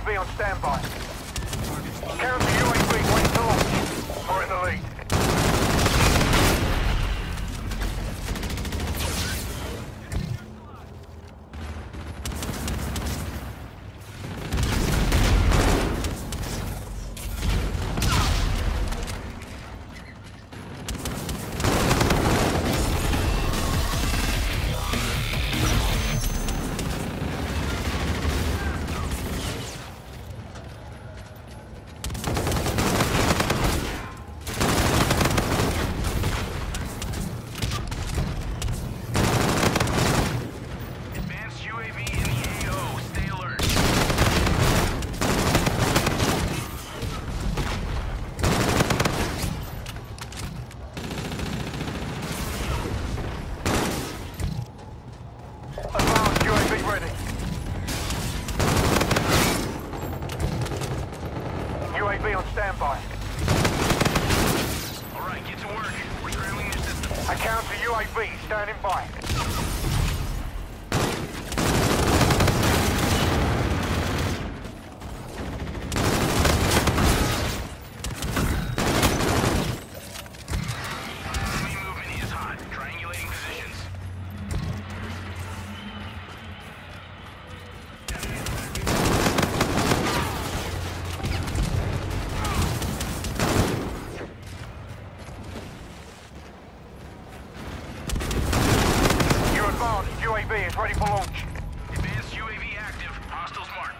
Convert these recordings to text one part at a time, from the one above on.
UAV on standby. Counter UAV waiting to launch. We're in the lead. UAV on standby. All right, get to work. We're scrambling your system. I counter UAV standing by. Enemy movement is hot. Triangulating positions. UAV is ready for launch. Advanced UAV active. Hostiles marked.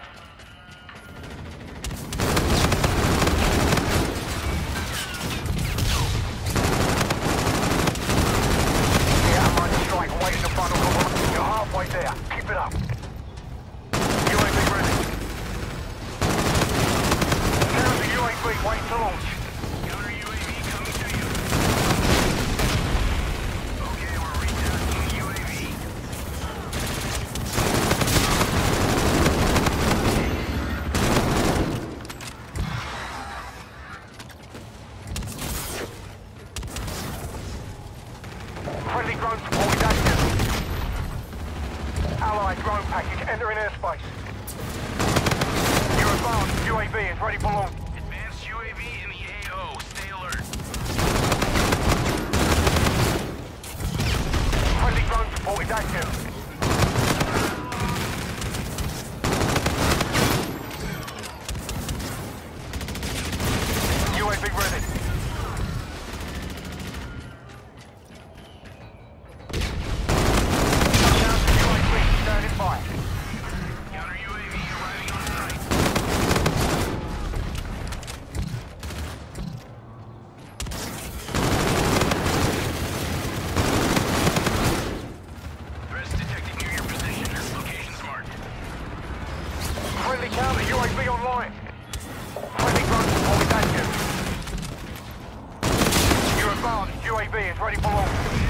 Yeah, I'm on the strike. Waiting to final cover. You're halfway there. Keep it up. UAV ready. Counter UAV waiting to launch. Counter UAV coming to you. Okay, we're retasking the UAV. Friendly drone support is active. Allied drone package entering airspace. Your advanced UAV is ready for launch. Advanced UAV in the AO. Stay alert. Friendly drone support is active. UAV ready. UAV standing by. Counter UAV arriving on site. Threats detected near your position. Location's marked. Friendly counter UAV online. Friendly drone support is active. Your advanced UAV is ready for launch.